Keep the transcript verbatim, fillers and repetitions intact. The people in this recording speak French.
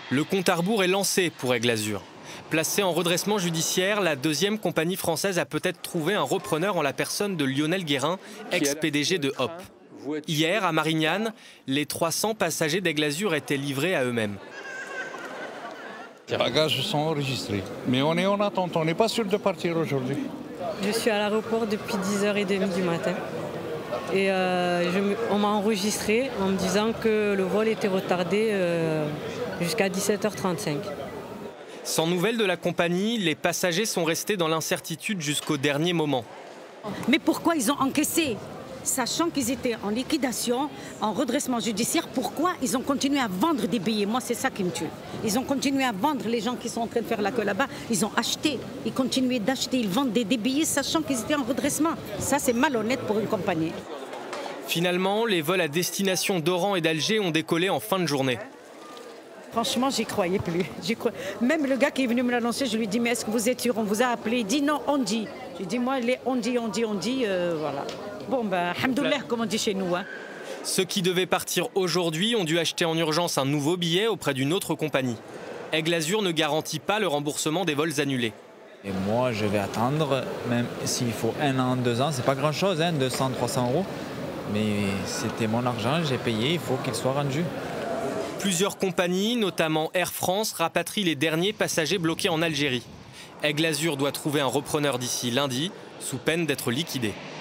Le compte à rebours est lancé pour Aigle Azur. Placée en redressement judiciaire, la deuxième compagnie française a peut-être trouvé un repreneur en la personne de Lionel Guérin, ex-P D G de Hop. Hier, à Marignane, les trois cents passagers d'Aigle Azur étaient livrés à eux-mêmes. Les bagages sont enregistrés, mais on est en attente, on n'est pas sûr de partir aujourd'hui. Je suis à l'aéroport depuis dix heures trente du matin. Et euh, je me, on m'a enregistré en me disant que le vol était retardé euh, jusqu'à dix-sept heures trente-cinq. Sans nouvelles de la compagnie, les passagers sont restés dans l'incertitude jusqu'au dernier moment. Mais pourquoi ils ont encaissé? Sachant qu'ils étaient en liquidation, en redressement judiciaire, pourquoi ils ont continué à vendre des billets? Moi, c'est ça qui me tue. Ils ont continué à vendre, les gens qui sont en train de faire la queue là-bas, ils ont acheté, ils continuaient d'acheter, ils vendent des, des billets sachant qu'ils étaient en redressement. Ça, c'est malhonnête pour une compagnie. Finalement, les vols à destination d'Oran et d'Alger ont décollé en fin de journée. Franchement, j'y croyais plus. Crois... Même le gars qui est venu me l'annoncer, je lui ai dit, mais est-ce que vous êtes sûr? On vous a appelé? Il dit non, on dit. J'ai dit, moi, les on dit, on dit, on dit, euh, voilà. Bon, ben, alhamdoulilah, comme on dit chez nous. Hein. Ceux qui devaient partir aujourd'hui ont dû acheter en urgence un nouveau billet auprès d'une autre compagnie. Aigle Azur ne garantit pas le remboursement des vols annulés. Et moi, je vais attendre, même s'il faut un an, deux ans, c'est pas grand-chose, hein, deux cents, trois cents euros. Mais c'était mon argent, j'ai payé, il faut qu'il soit rendu. Plusieurs compagnies, notamment Air France, rapatrient les derniers passagers bloqués en Algérie. Aigle Azur doit trouver un repreneur d'ici lundi, sous peine d'être liquidé.